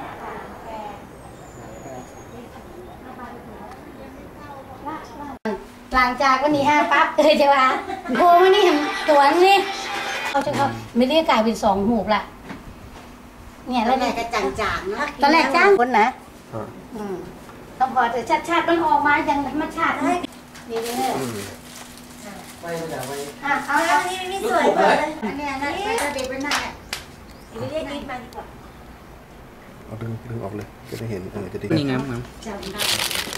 หลังจากวันนี้ปั๊บจะว่าโทรมานี่ตัวนี่เขาจะไม่ได้กลายเป็น2 หูละเนี่ยแล้วเนี่ยก็จางๆนะตอนแรกจ้างคนนะต้องพอแต่ชาติมันออกมาอย่างธรรมชาตินี่เลยไปจากไปเอาแล้วนี่ไม่สวยเลยอันนี้นั่นจะเด็กเป็นหน้าเรียกนิดมาดีกว่าเอาดึงออกเลยจะได้เห็นจะได้นี่งามจำได้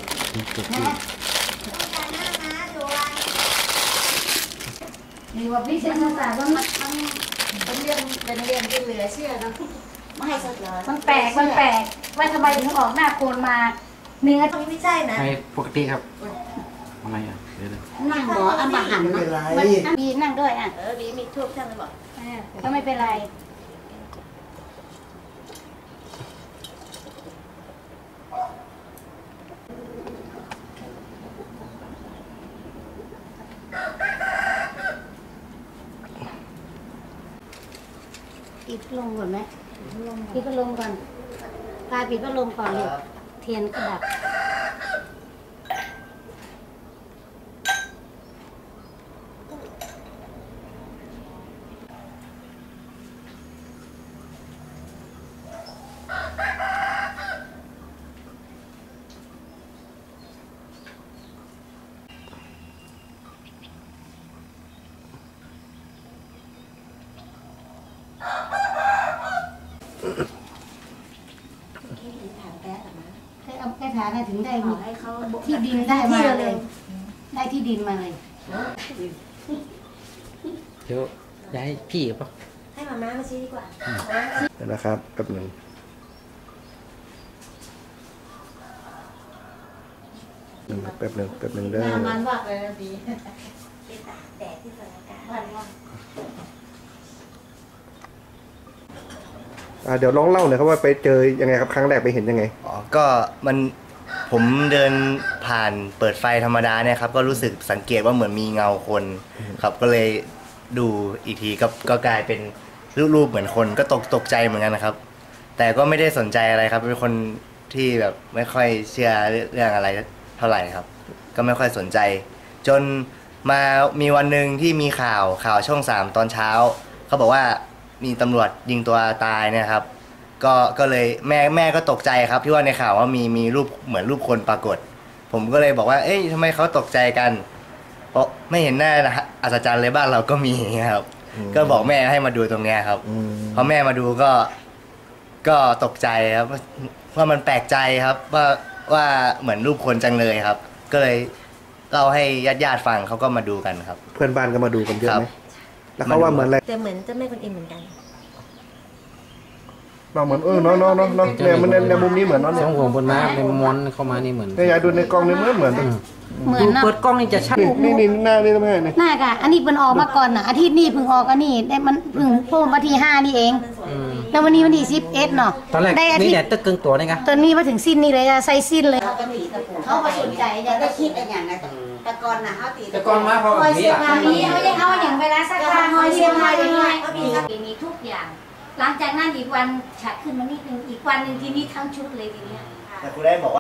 นี่ว่าพี่เส้นต่างๆมันเป็นเรื่องที่เหลือเชื่อนะไม่ให้สักเลยมันแปลกว่าทำไมถึงออกหน้าโคนมาเนื้อไม่ใช่นะไม่ปกติครับทำไมอ่ะนั่งบ่เอามาหั่นนะบีนั่งด้วยบีมีทูบช่างเลยบอกก็ไม่เป็นไรปิดพัดลมก่อนไหมปิดพัดลมก่อนตาปิดพัดลมก่อนเลยเทียนกระดับแค่ฐานถึงได้ที่ดินได้มาเลยได้ที่ดินมาเลยเดี๋ยวย้ายพี่ป่ะให้มาม่ามาชี้ดีกว่านะครับแป๊บหนึ่งแป๊บหนึ่งได้มันว่าเลยนะพี่แต่ที่สถานการณ์เดี๋ยวลองเล่าหน่อยครับว่าไปเจอยังไงครับครั้งแรกไปเห็นยังไงก็ผมเดินผ่านเปิดไฟธรรมดาเนี่ยครับก็รู้สึกสังเกตว่าเหมือนมีเงาคนครับก็เลยดูอีกทีก็กลายเป็นรูปเหมือนคนก็ตกใจเหมือนกันนะครับแต่ก็ไม่ได้สนใจอะไรครับเป็นคนที่แบบไม่ค่อยเชื่อเรื่องอะไรเท่าไหร่ครับก็ไม่ค่อยสนใจจนมามีวันหนึ่งที่มีข่าวช่อง3ตอนเช้าเขาบอกว่ามีตำรวจยิงตัวตายนะครับก็เลยแม่ก็ตกใจครับที่ว่าในข่าวว่ามีรูปเหมือนรูปคนปรากฏผมก็เลยบอกว่าเอ๊ะทำไมเขาตกใจกันเพราะไม่เห็นหน้าอัศจรรย์เลยบ้านเราก็มีครับก็บอกแม่ให้มาดูตรงนี้ครับพอแม่มาดูก็ตกใจครับว่ามันแปลกใจครับว่าเหมือนรูปคนจังเลยครับก็เลยเล่าให้ญาติฟังเขาก็มาดูกันครับเพื่อนบ้านก็มาดูกันเยอะไหมแล้วเขาว่าเหมือนอะไรแต่เหมือนเจ้าแม่กวนอิมเหมือนกันเราเหมือนน้องเนี่ยมันในมุมนี้เหมือนน้องเนี่ยสองหัวบนม้าในม้วนเข้ามานี่เหมือนเนี่ยยายดูในกล้องนี่เหมือนเปิดกล้องนี่จะชัดนี่หน้านี่ทำไมเนี่ยหน้าค่ะอันนี้เพิ่งออกมาก่อนนะอาทิตย์นี้เพิ่งออกอันนี้ได้มันเพิ่งโผล่มาที่5นี่เองแล้ววันนี้วันที่11เนาะตอนแรกนี่แหละตึกกึ่งตัวนี่ไงตอนนี้มาถึงสิ้นนี่เลยใส่สิ้นเลยเขาไปสนใจอยากได้คิดอะไรอย่างไรแต่ก่อนนะเขาตีแต่ก่อนมาเขาแบบนี้อ่ะมีไม่ได้เอาอย่างเวลาสักการหอยเชียงรายอย่างไรก็มีทุกอย่างหลังจากนั้นอีกวันฉัดขึ้นมานิดนึงอีกวันหนึ่งทีนี้ทั้งชุดเลยทีนี้แต่คุณได้บอกว่า